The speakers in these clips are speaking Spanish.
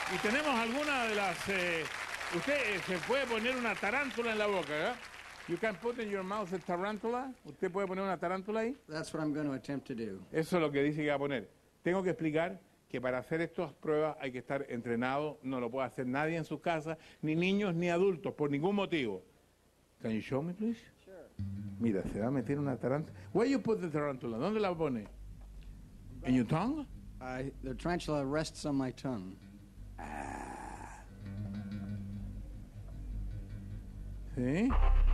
Y tenemos alguna de las... usted se puede poner una tarántula en la boca, ¿verdad? You can put in your mouth a tarantula. ¿Usted puede poner una tarántula ahí? That's what I'm going to attempt to do. Eso es lo que dice que va a poner. Tengo que explicar que para hacer estas pruebas hay que estar entrenado. No lo puede hacer nadie en su casa, ni niños ni adultos, por ningún motivo. Can you show me, please? Sure. Mira, se va a meter una tarántula. Where you put the tarantula? ¿Dónde la pone? In your tongue? The tarantula rests on my tongue. ¿Sí?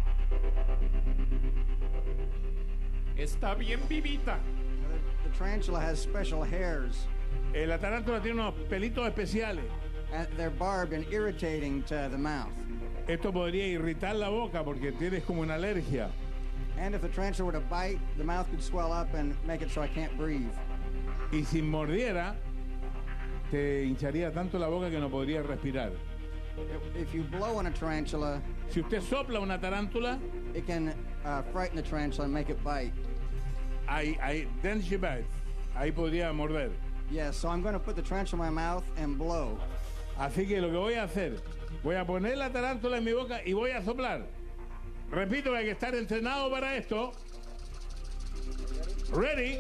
Está bien vivita. The tarantula has special hairs, La tarántula tiene unos pelitos especiales. and they're barbed and irritating to the mouth. Esto podría irritar la boca porque tienes como una alergia. And if the tarantula were to bite, the mouth could swell up and make it so I can't breathe. Y si mordiera, te hincharía tanto la boca que no podrías respirar. If you blow on a tarantula, Si usted sopla una tarántula, it can frighten the tarantula and make it bite. then she bites. Ahí podría morder. Yeah, so I'm going to put the tarantula in my mouth and blow. Así que lo que voy a hacer, voy a poner la tarántula en mi boca y voy a soplar. Repito que hay que estar entrenado para esto. Ready.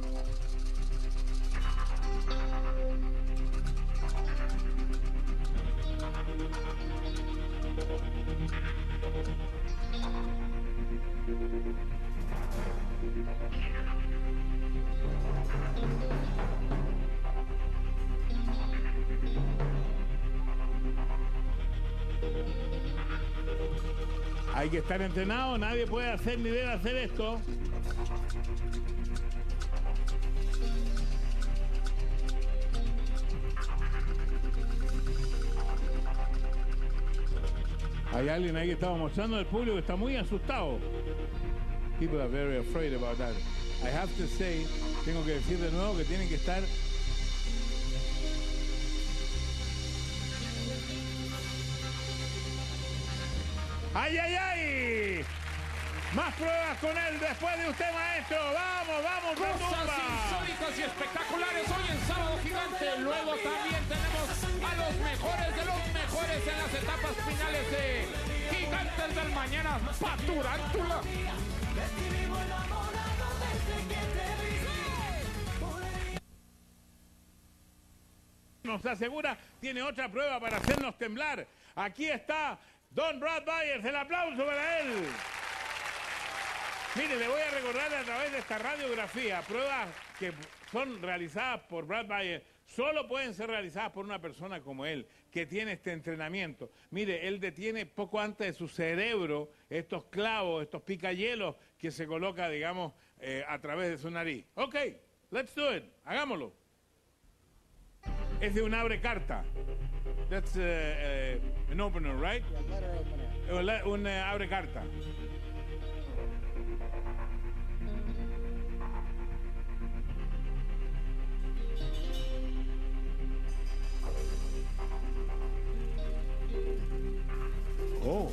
Hay que estar entrenado, nadie puede hacer ni debe hacer esto. Hay alguien ahí que estaba mostrando al público que está muy asustado. People are very afraid about that. I have to say, tengo que decir de nuevo que tienen que estar... ¡Ay, ay, ay! Más pruebas con él después de usted, maestro. ¡Vamos, vamos, Cosas Retumba! insólitas y espectaculares hoy en Sábado Gigante. Luego también tenemos a los mejores de los mejores en las etapas finales de Gigantes del Mañana. Paturántula. Nos asegura, tiene otra prueba para hacernos temblar. Aquí está Don Brad Byers. El aplauso para él. Mire, le voy a recordar a través de esta radiografía, pruebas que son realizadas por Brad Byers, solo pueden ser realizadas por una persona como él, que tiene este entrenamiento. Mire, él detiene poco antes de su cerebro estos clavos, estos picahielos que se coloca, digamos, a través de su nariz. Ok, let's do it, hagámoslo. Es de un abre carta. That's an opener, right? Un abre carta. Oh.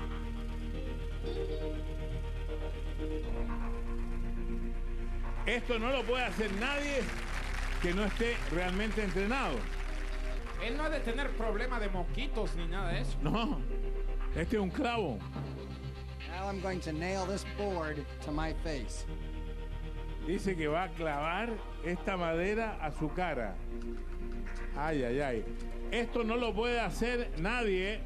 Esto no lo puede hacer nadie que no esté realmente entrenado. Él no ha de tener problema de moquitos ni nada de eso. No, este es un clavo. Now I'm going to nail this board to my face. Dice que va a clavar esta madera a su cara. Ay, ay, ay. Esto no lo puede hacer nadie.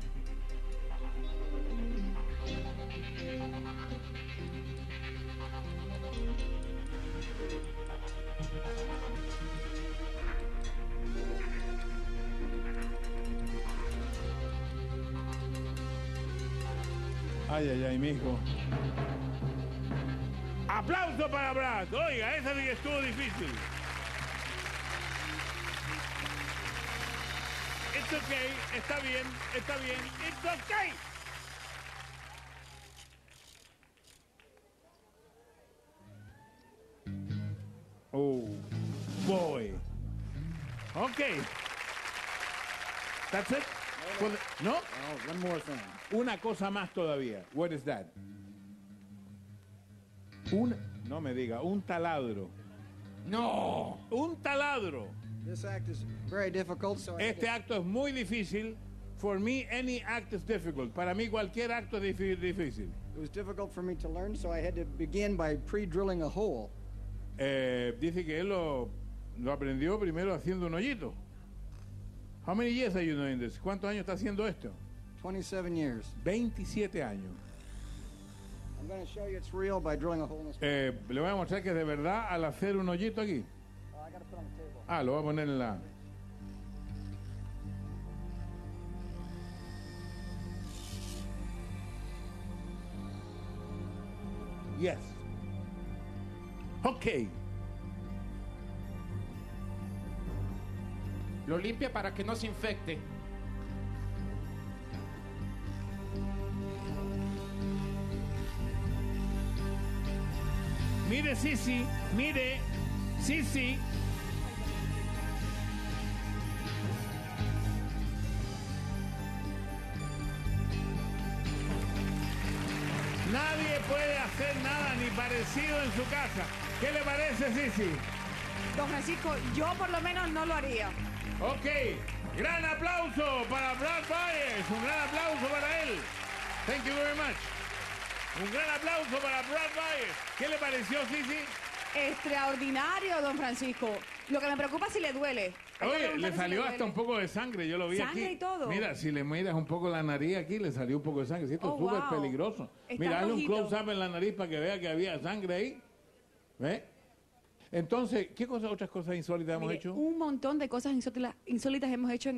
Ay, ay, ay, mijo. ¡Aplauso para Brad! Oiga, esa sí que estuvo difícil. It's okay, está bien, it's okay. Oh, boy. Okay. That's it? ¿No? Oh, one more thing. Una cosa más todavía. What is that? No me diga, un taladro. No. Un taladro. This act is very difficult, so Este acto es muy difícil. For me, any act is difficult. Para mí, cualquier acto es difícil. it was difficult for me to learn, so I had to begin by pre-drilling a hole. Dice que él lo aprendió primero haciendo un hoyito. How many years are you doing this? ¿Cuántos años está haciendo esto? 27 years. 27 años. I'm going to show you it's real by drilling a hole in this. Le voy a mostrar que es de verdad al hacer un hoyito aquí. I got to put it on the table. Ah, lo voy a poner en la... Yes. Ok. Lo limpia para que no se infecte. Mire, Sisi, mire, Sisi. Nadie puede hacer nada ni parecido en su casa. ¿Qué le parece, Sisi? Don Francisco, yo por lo menos no lo haría. Ok, gran aplauso para Brad Byers, un gran aplauso para él. Thank you very much. Un gran aplauso para Brad Byers. ¿Qué le pareció, Sisi? Extraordinario, don Francisco. Lo que me preocupa es si le duele. Hay que Oye, preguntarle le si salió hasta duele. un poco de sangre, yo lo vi ¿Sangre aquí. y todo? Mira, si le miras un poco la nariz aquí, le salió un poco de sangre. Sí, esto Oh, es súper wow. peligroso. Está Mira, dale un rojito. close-up en la nariz para que vea que había sangre ahí. ¿Ve? Entonces, ¿qué otras cosas insólitas hemos Mire, hecho? un montón de cosas insólitas hemos hecho en